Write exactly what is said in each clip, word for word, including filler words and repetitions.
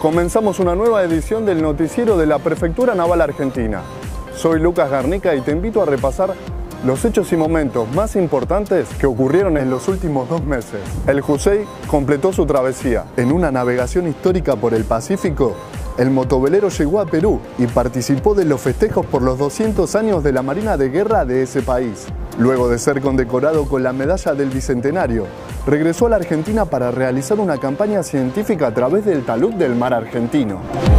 Comenzamos una nueva edición del noticiero de la Prefectura Naval Argentina. Soy Lucas Garnica y te invito a repasar los hechos y momentos más importantes que ocurrieron en los últimos dos meses. El Jusei completó su travesía. En una navegación histórica por el Pacífico, el motovelero llegó a Perú y participó de los festejos por los doscientos años de la Marina de Guerra de ese país. Luego de ser condecorado con la Medalla del Bicentenario, regresó a la Argentina para realizar una campaña científica a través del talud del mar argentino.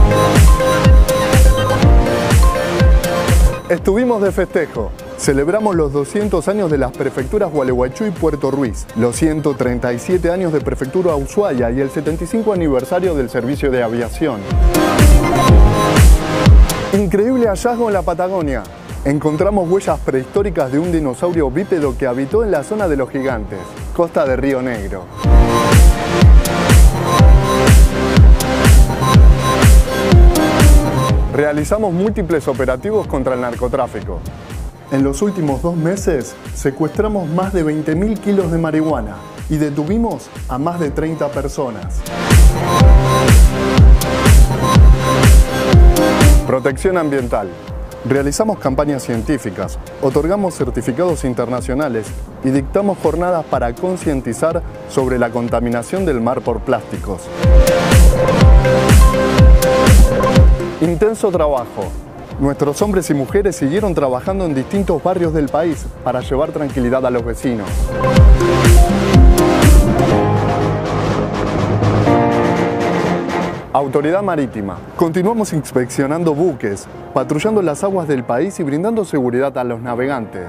Estuvimos de festejo. Celebramos los doscientos años de las prefecturas Gualeguaychú y Puerto Ruiz, los ciento treinta y siete años de prefectura Ushuaia y el setenta y cinco aniversario del servicio de aviación. Increíble hallazgo en la Patagonia. Encontramos huellas prehistóricas de un dinosaurio bípedo que habitó en la zona de los Gigantes, costa de Río Negro. Realizamos múltiples operativos contra el narcotráfico. En los últimos dos meses secuestramos más de veinte mil kilos de marihuana y detuvimos a más de treinta personas. Protección ambiental. Realizamos campañas científicas, otorgamos certificados internacionales y dictamos jornadas para concientizar sobre la contaminación del mar por plásticos. Intenso trabajo. Nuestros hombres y mujeres siguieron trabajando en distintos barrios del país para llevar tranquilidad a los vecinos. Autoridad Marítima. Continuamos inspeccionando buques, patrullando las aguas del país y brindando seguridad a los navegantes.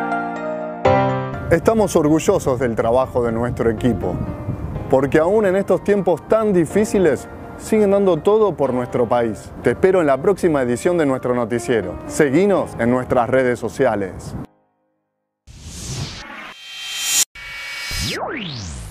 Estamos orgullosos del trabajo de nuestro equipo, porque aún en estos tiempos tan difíciles, siguen dando todo por nuestro país. Te espero en la próxima edición de nuestro noticiero. Seguinos en nuestras redes sociales.